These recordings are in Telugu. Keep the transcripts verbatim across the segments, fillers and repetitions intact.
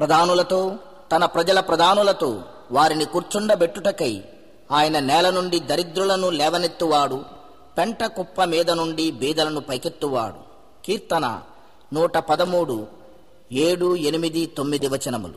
ప్రధానులతో తన ప్రజల ప్రధానులతో వారిని కూర్చుండబెట్టుటకై ఆయన నేల నుండి దరిద్రులను లేవనెత్తువాడు, పెంట కుప్ప మీద నుండి బీదలను పైకెత్తువాడు. కీర్తన నూట పదమూడు ఏడు ఎనిమిది తొమ్మిది వచనములు.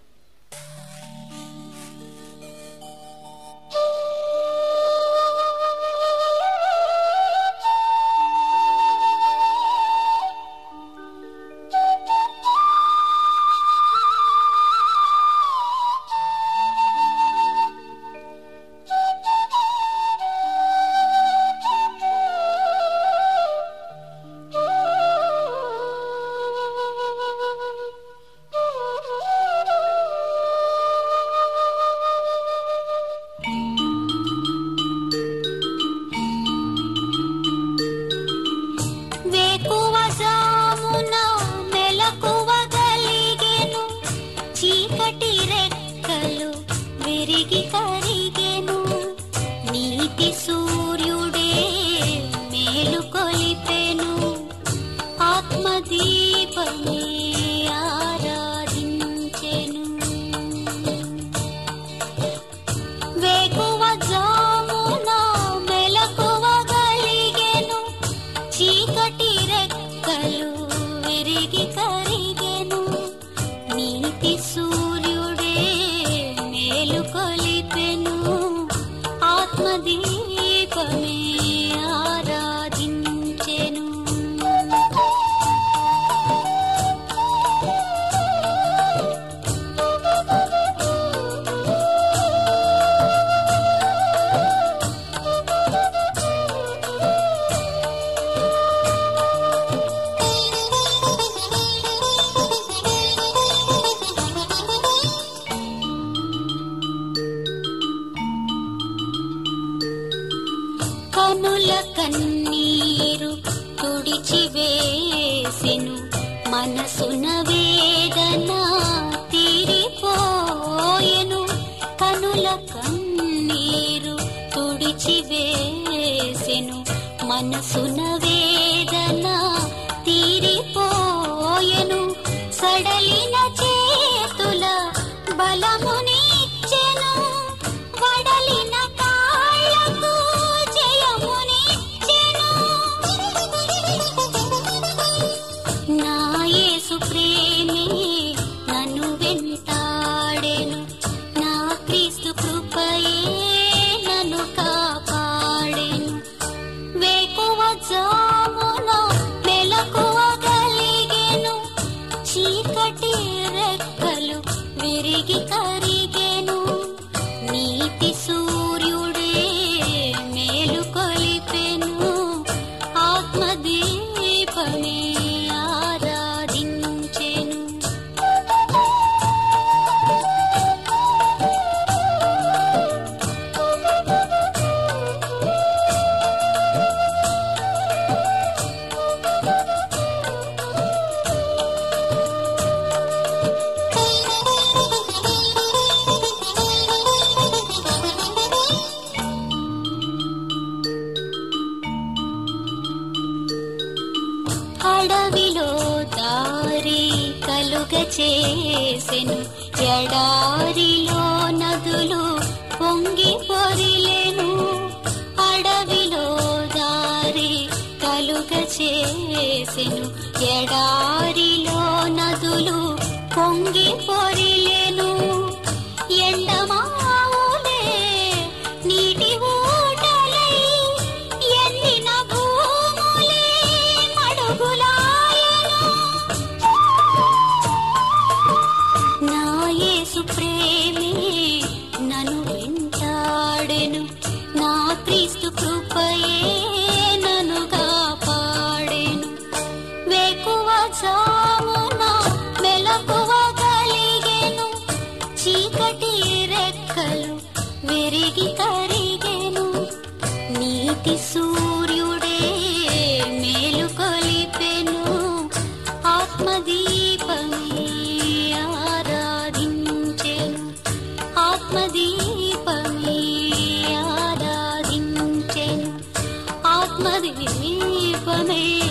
మనసున వేదన తీరిపోయెను, కనుల కన్నీరు తుడిచి వేసెను. మనసున వేదన తీరిపోయెను, సడలిన చేతుల బలమునిచ్చెను, వడలిన కాళ్ళకు జయమునిచ్చెను. నా యేసు ప్రేమే నన్ను వెంటాడెను, నా క్రీస్తు కృపయే నన్ను కాపాడెను. వేకువ జామున మెలకువ కలిగెను, చీకటి రెక్కలు విరిగి కరిగెను. నీతి సూర్యుడే మేలు కొలిపెను, ఆత్మదీపమే ఆరాధించెను. అడవిలో దారి కలుగ చేసెను, ఎడారిలో నదులు పొంగి పొరిలెను. అడవిలో దారి కలుగ చేసెను, ఎడారిలో నదులు పొంగి పొరిలెను. ఎండమావులే నీటి ఊటలై, ఎండిన భూములే మడుగులాయెను. నా యేసు ప్రేమే నన్ను వెంటాడెను, నా క్రీస్తు కృపయే నన్ను కాపాడెను. వేకువ జామున మెలకువ కలిగెను, చీకటి రెక్కలు విరిగి కరిగెను. నీతి సూర్యుడే మేలు కొలిపెను, ఆత్మదీపమే ఆరాధించెను. ఆత్మదీపమే ఆరాధించెను, ఆత్మదీపమే